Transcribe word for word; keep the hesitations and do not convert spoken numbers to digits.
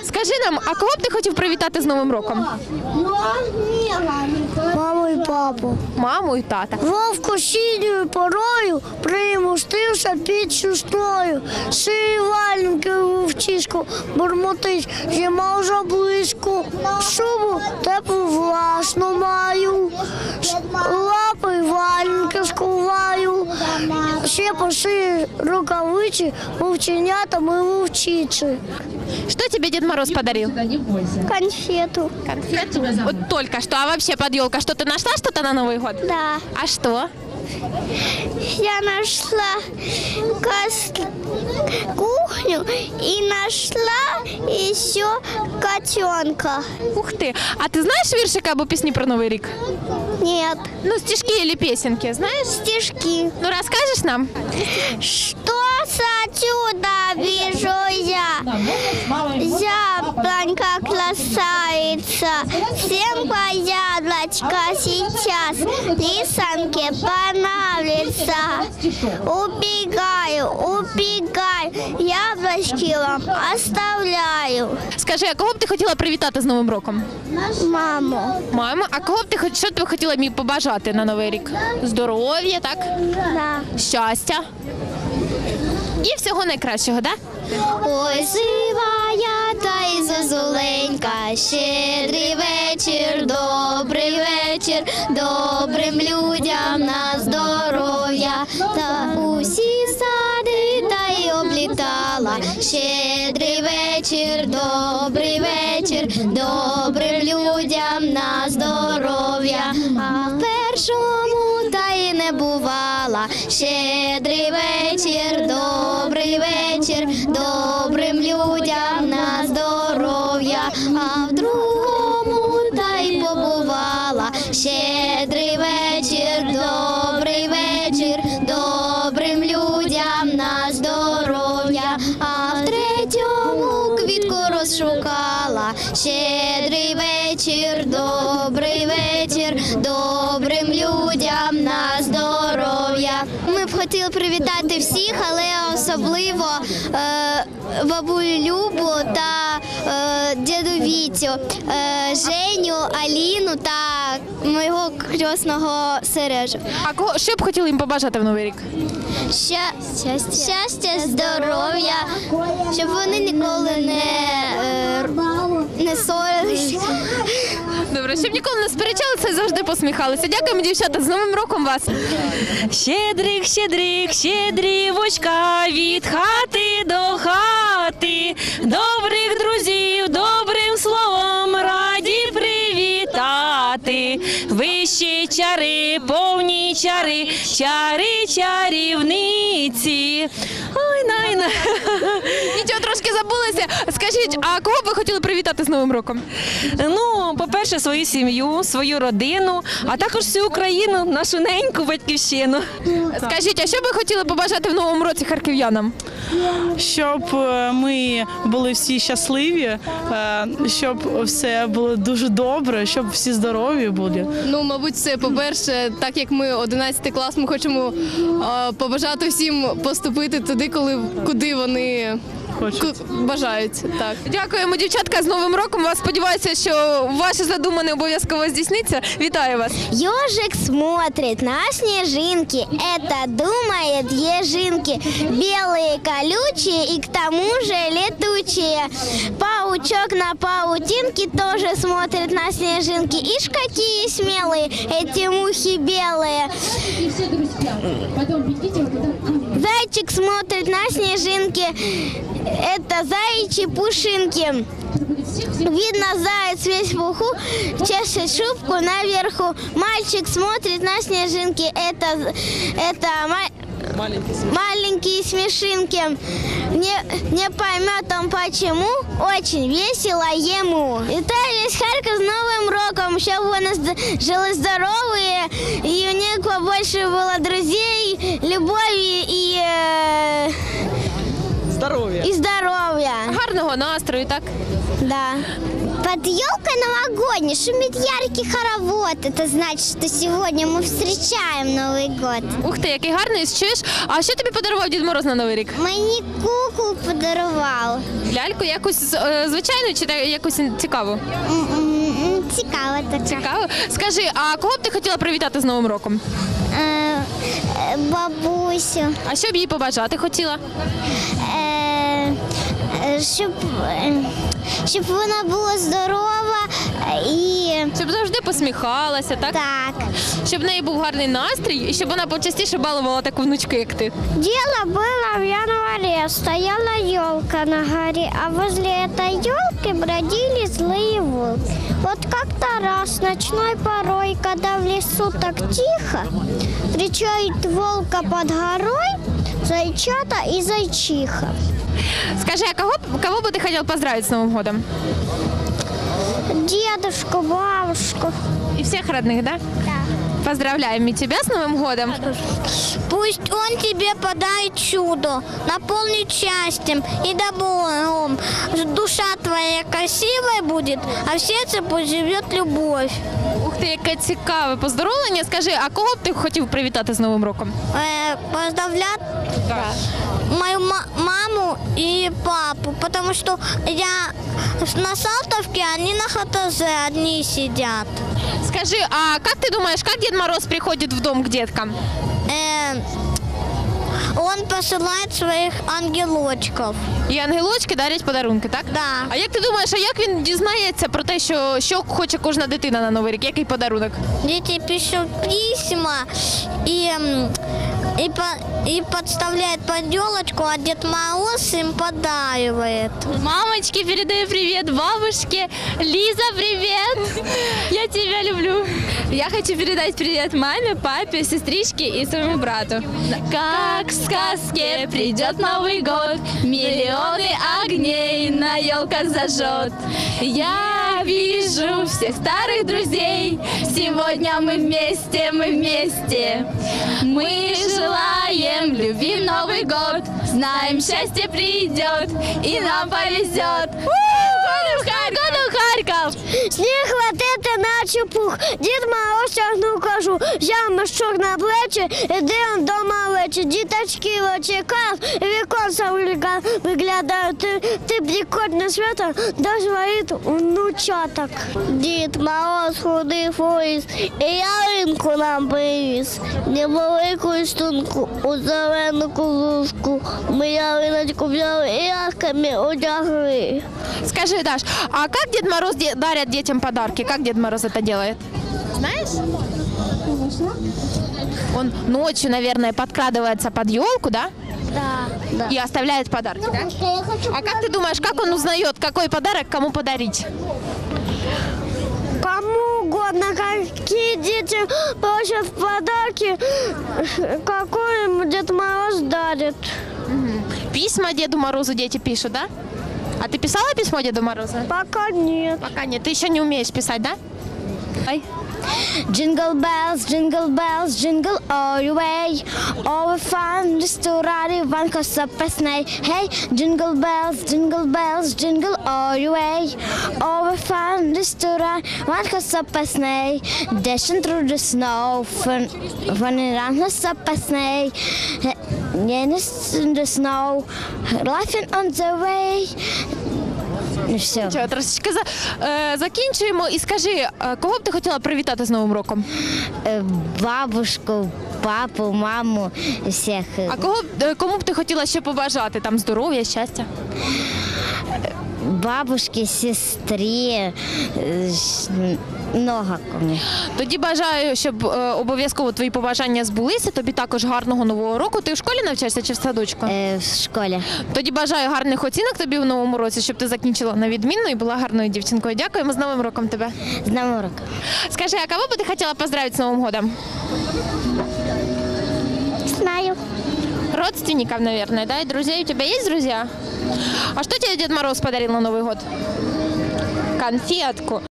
Скажи нам, а кого б ти хотів привітати з Новим роком? Маму і папу. Маму і тата. Вовку синьою порою примустився під сестрою. Шиї валенки вовчиську бурмотить, зима вже близько. Шубу теплу власну маю, лапи й валенки скуваю. Ще по шиї рукавиці вовченятам і вовчиці. Что тебе Дед Мороз подарил? Конфету. Конфету? Вот только что. А вообще под елкой что, ты нашла что-то на Новый год? Да. А что? Я нашла кухню и нашла еще котенка. Ух ты. А ты знаешь виршик або песни про Новый рік? Нет. Ну, стишки или песенки, знаешь? Стишки. Ну, расскажешь нам? Что отсюда вижу я? Яблонька красавица, всем по яблочко сейчас, лисанке понравится. Убегаю, убегаю, яблочки вам оставляю. Скажи, а кого б ти хотіла привітати з Новим роком? Маму. Мама, а кого б ти хоч- що б ти хотіла мені побажати на Новий рік? Здоров'я, так? Да. Щастя. І всього найкращого, так? Ой, сивая та й зозуленька, щедрий вечір, добрий вечір, добрим людям на здоров'я. Та усі сади та й облітала, щедрий вечір, добрий вечір, добрим людям на здоров'я. А в першому та й не бувала, щедрий вечір, добрий вечір, добрим людям на здоров'я, а в другому та й побувала, щедрий вечір, добрий вечір, добрим людям на здоров'я, а в третьому квітку розшукала, щедрий вечір, добрий вечір, добрим людям на здоров'я. Ми б хотіли привітати всіх, але особливо е, бабулю Любу та е, діду Вітю, е, Женю, Аліну та моєго крісного Сережу. А кого, що б хотіли їм побажати в Новий рік? Ща... Щастя. Щастя, здоров'я, щоб вони ніколи не, е, не ссорились. Добре, щоб ніколи не сперечалися і завжди посміхалися. Дякуємо, дівчата, з Новим роком вас! Щедрик, щедрик, щедрівочка, від хати до хати, добрих друзів, добрим словом раді привітати. Вищі чари, повні чари, чари чарівниці. Ой, найна. Нічого, трошки забулися. Скажіть, а кого б ви хотіли привітати з Новим роком? Ну, по-перше, свою сім'ю, свою родину, а також всю Україну, нашу неньку батьківщину. Скажіть, а що б ви хотіли побажати в Новому році харків'янам? Щоб е, ми були всі щасливі, е, щоб все було дуже добре, щоб всі здорові були. Ну, мабуть, це, по-перше, так як ми одинадцятий клас, ми хочемо а, побажати всім поступити туди, коли, куди вони Хочуть. ку- бажають. Так. Дякуємо, дівчатка, з Новим роком. Вас сподіваюся, що ваше задумане обов'язково здійсниться. Вітаю вас! Ежик смотрит на снежинки, это думает ежинки, белые колючие и к тому же летучие. Паучок на паутинке тоже смотрит на снежинки. Ишь, какие смелые эти мухи белые. Зайчик смотрит на снежинки, это заячьи пушинки. Видно, заяц весь в пуху, чешет шубку наверху. Мальчик смотрит на снежинки, это, это ма- маленькие смешинки. Не, не поймет он почему, очень весело ему. Вітаю весь Харків з Новим роком, щоб вони зд- жили здорові, і у них побольше було друзей, любові і... Е... здоров'я. и здоровья. Гарного настрою, так? Да. Под елкой новогодней шумит яркий хоровод. Это значит, что сегодня мы встречаем Новый год. Ух ти, який гарний, чуєш? А що тобі подарував Дід Мороз на Новий рік? Мені куклу подарував. Ляльку якусь е, звичайну чи та- якусь цікаву? М-м-м, Цікаво таке. Цікаво. Скажи, а кого б ти хотіла привітати з Новим роком? Е, е, Бабусю. А що б їй побажати хотіла? Е, е, Щоб, е, щоб вона була здорова і Щоб завжди посміхалася, так? так. Щоб в неї був гарний настрій і щоб вона почастіше балувала таку внучку, як ти. Дело было в январе. Стояла елка на горе, а возле этой елки бродили злые волки. Вот как-то раз ночной порой, когда в лесу так тихо, встречает волка под горой зайчата и зайчиха. Скажи, а кого, б- кого бы ты хотел поздравить с Новым годом? Дедушку, бабушку. И всех родных, да? Да. Поздравляем и тебя с Новым годом. Пусть он тебе подарит чудо, наполнит счастьем и добром. Душа твоя красивая будет, а в сердце пусть живет любовь. Ух ти, яке цікаве поздоровлення. Скажи, а кого б ти хотів привітати з Новим роком? Э, поздравлять мою ма- маму и папу, потому что я на Салтовке, они на ХТЗ одни сидят. Скажи, а как ты думаешь, как Дед Мороз приходит в дом к деткам? Э, он посылает своих ангелочков. І ангелочки дарять подарунки, так? Да. А як ти думаєш, а як він дізнається про те, що, що хоче кожна дитина на Новий рік? Який подарунок? Дети пишут письма и, м, и, по- и подставляют под елочку, а Дед Мороз им подаривает. Мамочки, передаю привет бабушке. Лиза, привет. Я тебя люблю. Я хочу передать привет маме, папе, сестричке и своему брату. Как в сказке придет Новый год, миллионы огней на елках зажжет. Я вижу всех старых друзей, сегодня мы вместе, мы вместе. Мы желаем любви в Новый год, знаем, счастье придет и нам повезет. Году в Хар- году в Харьков! Сніг летить наче пух, Дід Мороз тягнув кажу, взяв мішок на плечі, іде он до малечі. Діточки чекають, віконця виглядають, ти, ти прикольне свято до своїх внучаток. Дід Мороз ходив у ліс, і ялинку нам привіз, невелику стунку у зелену кукушку. Ми ялиночку взяли і ясками одягли. Скажи, Даш, а как Дед Мороз де- дарит детям подарки? Как Дед Мороз это делает? Знаешь? Он ночью, наверное, подкрадывается под елку, да? Да, да. И оставляет подарки, да? Я хочу А как ты думаешь, как он узнает, какой подарок кому подарить? кому угодно, какие дети просят подарки, какой им Дед Мороз дарит. Письма Деду Морозу дети пишут, да? А ты писала письмо Деду Морозу? Пока нет. Пока нет. Ты еще не умеешь писать, да? Ай. Jingle bells, jingle bells, jingle all the way. All the fun just to ride one cause up a sleigh. Hey, jingle bells, jingle bells, jingle all the way. All the fun just to ride one cause up a sleigh. Dashing through the snow, fun, running around us up a sleigh. In the snow, laughing on the way. Ну все. Чого, трошечки за, е, закінчуємо. І скажи, е, кого б ти хотіла привітати з Новим роком? Э, Бабушку, папу, маму, всех. А кого, б- е, кому б ти хотіла ще побажати? Там здоров'я, щастя? Бабушке, сестре, э, ш- много кому. Тоді бажаю, щоб е, обов'язково твої побажання збулися. Тобі також гарного нового року. Ти в школі навчаєшся чи в садочку? Э, в школе. Тоді бажаю гарних оцінок тобі в новому році, щоб ти закінчила на відмінно і була гарною дівчинкою. Дякуємо з Новим роком тебе. С Новым роком. Скажи, а кого бы ты хотела поздравить с Новым годом? Знаю. Родственников, наверное, да? И друзей. У тебя есть друзья? А что тебе Дед Мороз подарил на Новый год? Конфетку.